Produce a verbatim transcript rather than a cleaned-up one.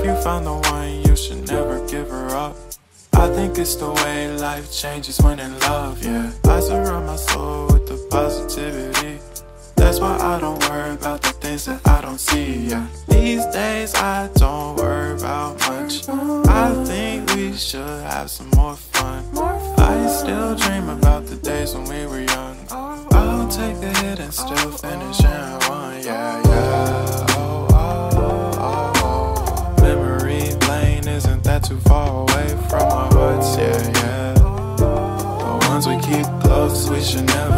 If you found the one, you should never give her up. I think it's the way life changes when in love, yeah. I surround my soul with the positivity. That's why I don't worry about the things that I don't see, yeah. These days I don't worry about much. I think we should have some more fun. I still dream about the days when we were young. I'll take the hit and still finish in one, yeah, yeah. Oh, oh, oh, oh. Memory lane isn't that too far away from our hearts, yeah, yeah. The ones we keep close, we should never